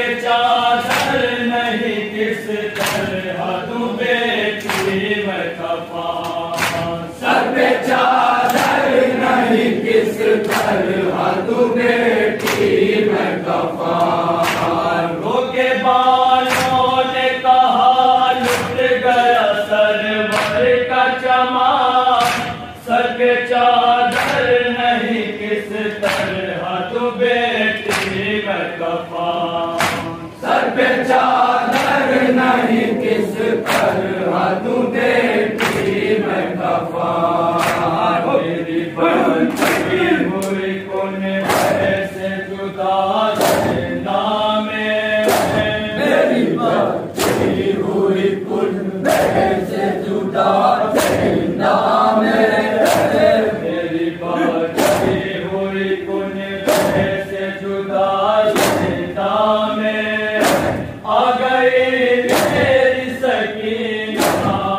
चादर नहीं किस तरह दूं बेटी मैं कफान। सर पे चादर नहीं किस तरह दूं बेटी मैं कफान। रोके बालों ने कहा लुट गया सरवर का चमान। सर पे चादर नहीं किस तरह दूं बेटी मैं कफान। सर पे चादर नहीं किस तरह दूं बेटी मैं कफान। मेरी बंदी हुई कौन ऐसे जुदा जिंदा में। मेरी बंदी हुई कुन से जुदा जिंदा में। मेरी बंदी हुई कौन ऐसे जुदा जिंदा में। आ गई मेरी सकीना।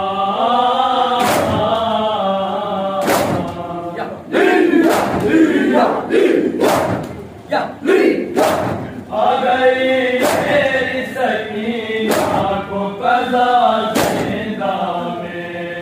आ गई मेरी सकीना को कज़ा जिंदा में।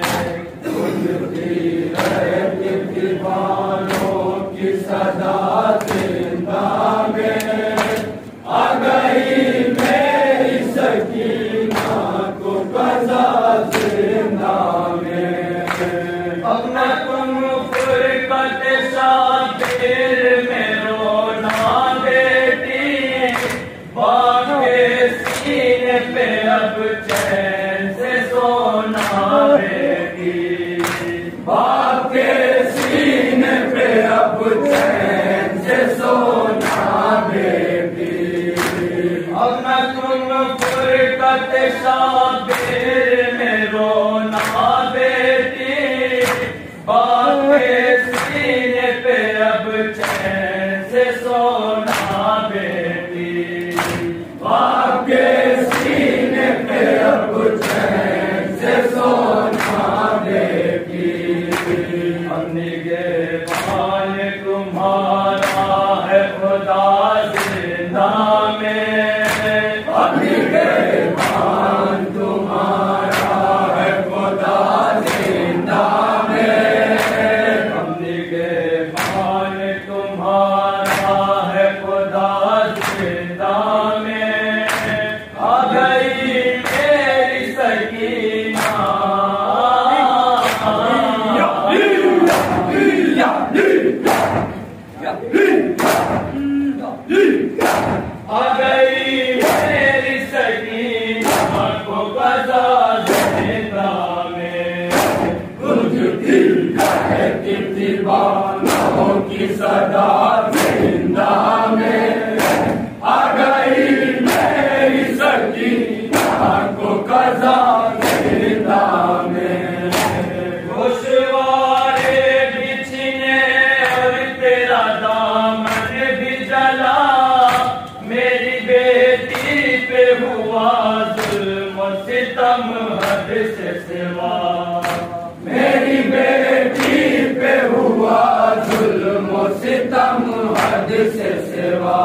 दीवानों की सदा जिंदा में। आ गई मेरी सकीना को कज़ा जिंदा में। अपना तुम फुरकत शातिर में रोना बेटी। बाप के सीने पे अब चैन से सोना बेटी। बाप के सीने पे अब चैन से सोना बेटी। अपना तुम फुरकत शातिर में रोना बेटी। बाप के सीने पे अब चैन से सोना बेटी। बाप के सीने पे अब चैन से सोना बेटी। निगहबान तुम्हारा है खुदा जिंदा में। निगहबान तुम्हारा है खुदा जिंदा में। निगहबान तुम्हारा है खुदा जिंदा में। आ गई मेरी सकीना। आ गई मेरी सकीना को कज़ा जिंदा में। गुजरती है कि दीवानों की सदा जिंदा में। आ गई मेरी सकीना को कज़ा जिंदा में। गोशवारे बिछने और तेरा दामन भी जला। मेरी बेटी पे हुआ जुल्म सितम हद से सिवा। मेरी बेटी पे हुआ जुल्म सितम हद से सिवा।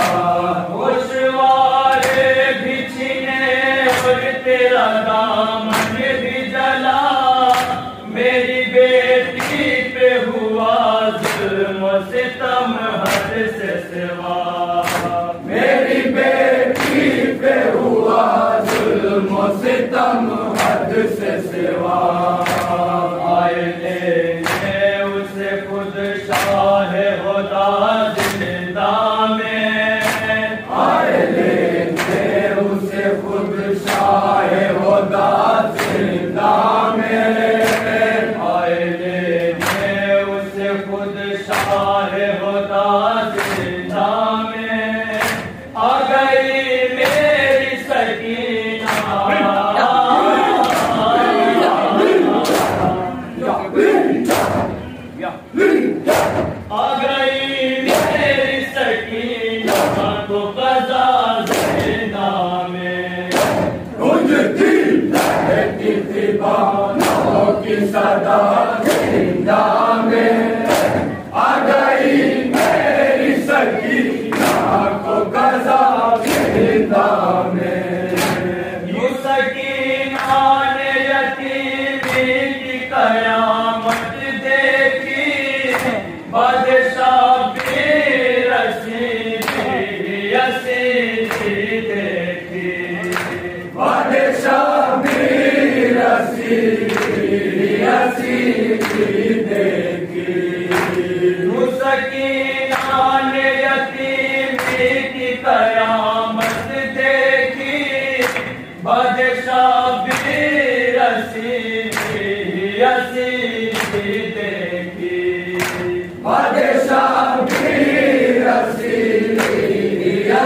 गोशवारे बिछने और तेरा दामन भी जला। मेरी बेटी पे हुआ जुल्म सितम हद से सिवा। मेरी बेटी पे हुआ जुल्म सितम हद से सिवा। आए लेने उसे खुद शाह होता जिंदा में। आए लेने उसे खुद शाह होता जिंदा में। आए लेने उसे खुद शाह होता जिंदा में। आ गई मेरी सकीना। आ गई मेरी सकीना को कज़ा जिंदा में। गुजरती है कि दीवानों की सदा जिंदा में। आ गई मेरी सकीना को कज़ा जिंदा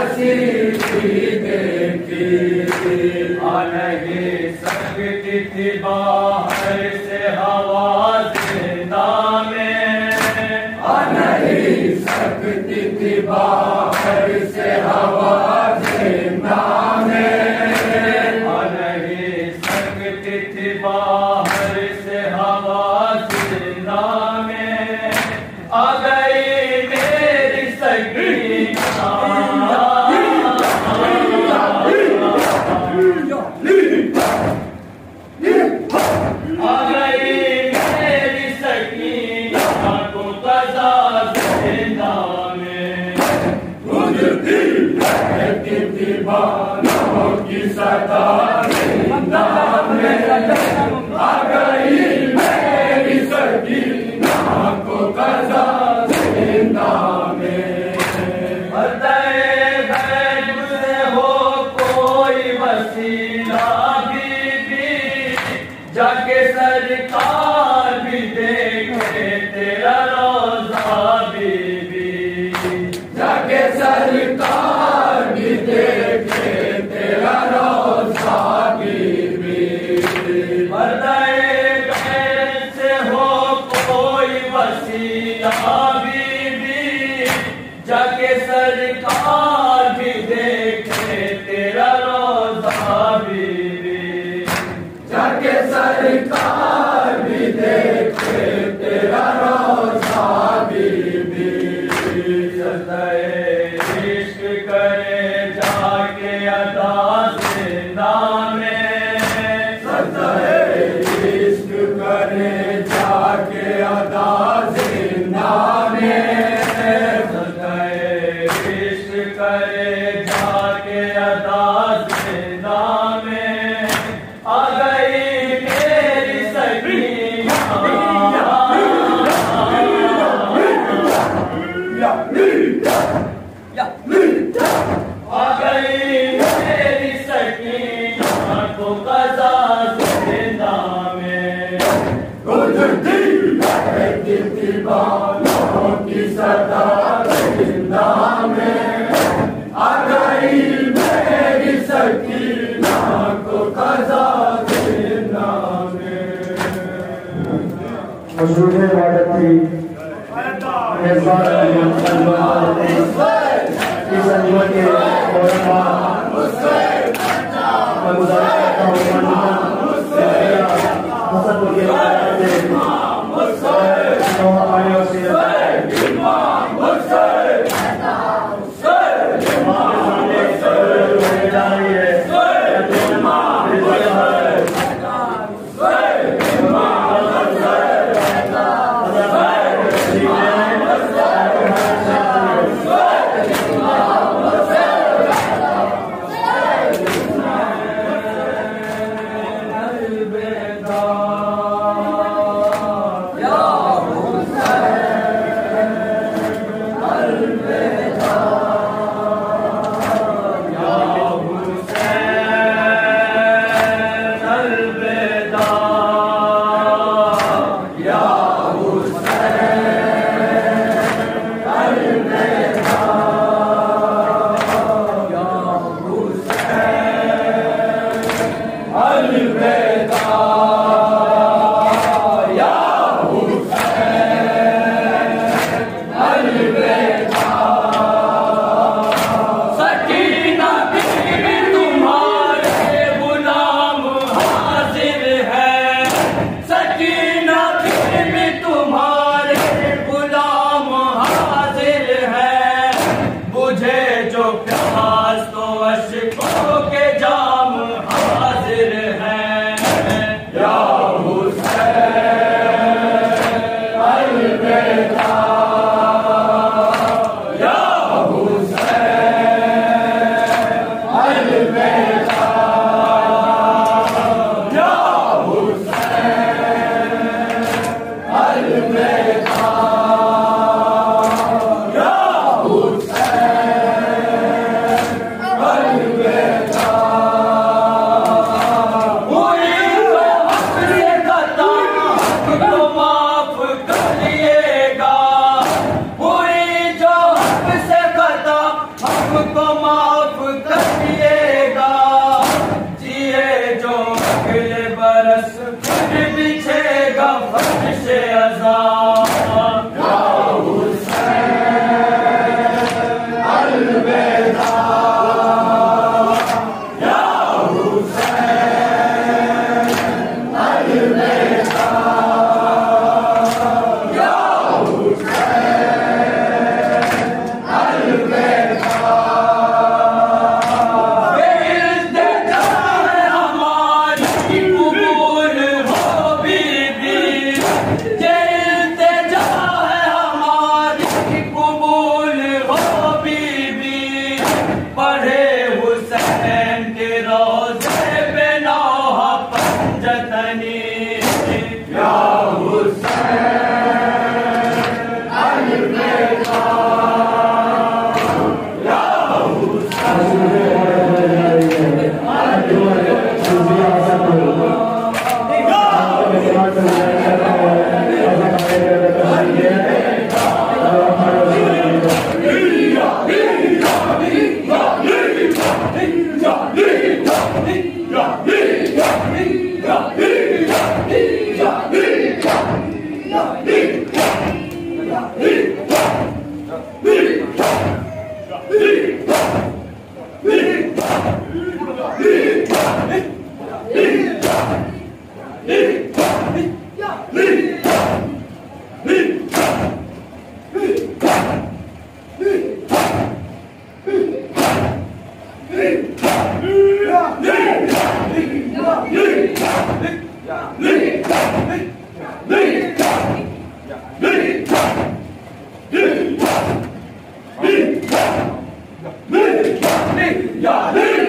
हंसी देखी नहीं सकती थी बाहर से हवा जिंदा में, नहीं सकती थी बाहर से हवा जिंदा में, नहीं सकती थी बाहर से हवा जिंदा में। आ गई मेरी सकीना, आ गई मेरी सकीना को कज़ा जिंदा में। गूंजती रहती थी बानों की सदा जिंदा में, आ गई मेरी सकीना को कज़ा जिंदा में। से हो कोई वसीला बीबी, जाके सरकार भी देखे तेरा रोजा बीबी, जाके सरकार भी देखे तेरा रोजा बीबी। से हो कोई वसीला बीबी, जाके सरकार भी देखे तेरा रोजा बीबी, जाके सरकार भी देखे तेरा रोजा बीबी। इश्क करे जाके अदा जिंदा में, इश्क करे जाके अदा जिंदा में, इश्क करे जाके अदा जिंदा में। आ गई मेरी सकीना, आ गई मेरी सकीना को कज़ा जिंदा में। गूंजती रहती थी बानों की सदा जिंदा में, आ गई मेरी सकीना को कज़ा जिंदा में। मशहूर इबादत थी मेज़बान इस अजमत के मैं गुजारिश करता हूँ हसनपुर के जा रही है Yeah.